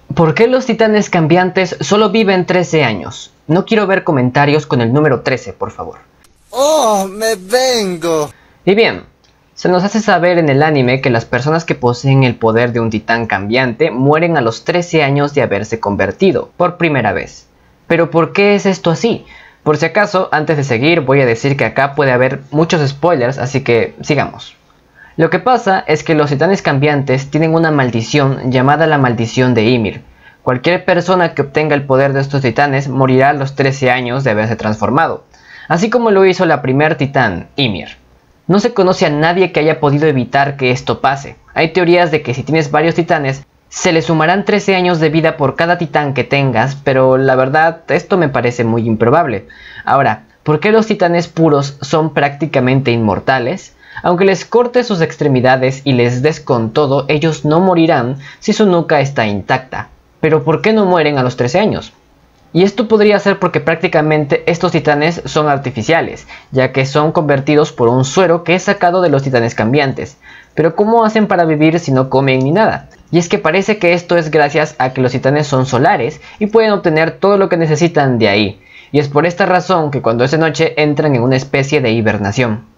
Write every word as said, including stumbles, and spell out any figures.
¿Por qué los titanes cambiantes solo viven trece años? No quiero ver comentarios con el número trece, por favor. ¡Oh, me vengo! Y bien, se nos hace saber en el anime que las personas que poseen el poder de un titán cambiante mueren a los trece años de haberse convertido, por primera vez. ¿Pero por qué es esto así? Por si acaso, antes de seguir voy a decir que acá puede haber muchos spoilers, así que sigamos. Lo que pasa es que los titanes cambiantes tienen una maldición llamada la maldición de Ymir. Cualquier persona que obtenga el poder de estos titanes morirá a los trece años de haberse transformado, así como lo hizo la primer titán, Ymir. No se conoce a nadie que haya podido evitar que esto pase. Hay teorías de que si tienes varios titanes, se le sumarán trece años de vida por cada titán que tengas, pero la verdad esto me parece muy improbable. Ahora, ¿por qué los titanes puros son prácticamente inmortales? Aunque les cortes sus extremidades y les des con todo, ellos no morirán si su nuca está intacta. Pero ¿por qué no mueren a los trece años? Y esto podría ser porque prácticamente estos titanes son artificiales, ya que son convertidos por un suero que es sacado de los titanes cambiantes. Pero ¿cómo hacen para vivir si no comen ni nada? Y es que parece que esto es gracias a que los titanes son solares y pueden obtener todo lo que necesitan de ahí. Y es por esta razón que cuando es de noche entran en una especie de hibernación.